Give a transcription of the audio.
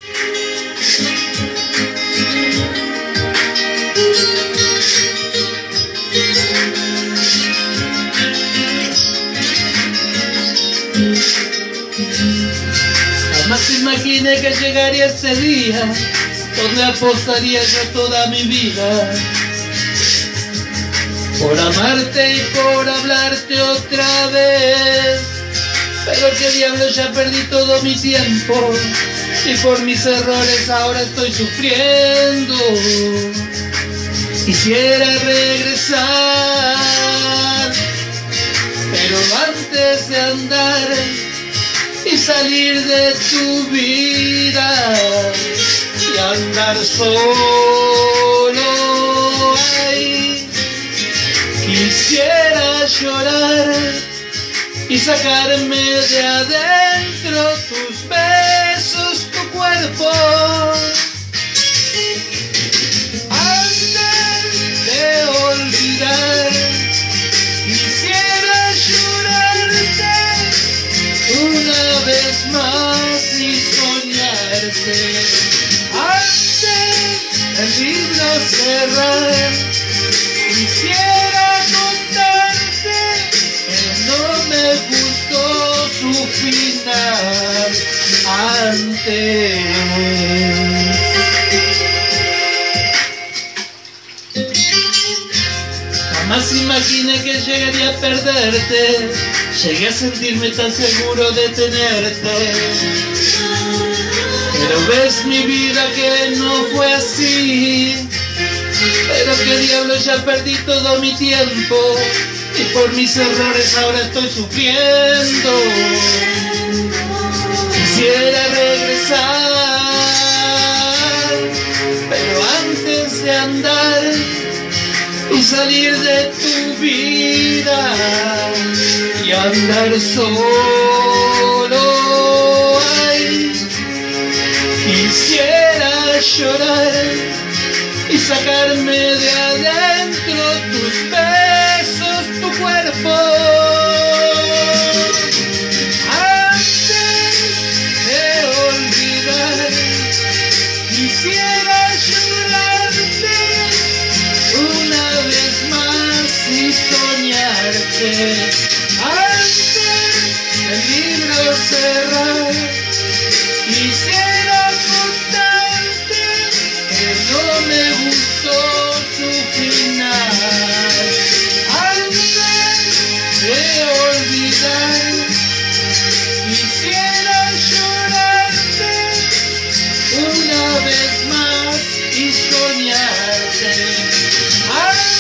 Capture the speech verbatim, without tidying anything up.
Jamás imaginé que llegaría este día donde apostaría yo toda mi vida por amarte y por hablarte otra vez. Pero qué diablo, ya perdí todo mi tiempo y por mis errores ahora estoy sufriendo. Quisiera regresar, pero antes de andar y salir de tu vida y andar solo, ay, quisiera llorar y sacarme de adentro tus besos, tu cuerpo. Antes de olvidar, quisiera llorarte una vez más y soñarte. Antes del libro cerrar, quisiera contarte que no me gustó su final antes. Jamás imaginé que llegaría a perderte, llegué a sentirme tan seguro de tenerte. Pero ves mi vida que no fue así. Pero qué diablo, ya perdí todo mi tiempo y por mis errores ahora estoy sufriendo. Quisiera regresar, pero antes de andar y salir de tu vida y andar solo, ay, quisiera llorar y sacarme de adentro tus besos, tu cuerpo. Antes de olvidar, quisiera llorarte una vez más y soñarte. Antes del libro cerrar, quisiera contarte que no me gustó su final. Antes de olvidar, quisiera llorarte una vez más y soñarte. Antes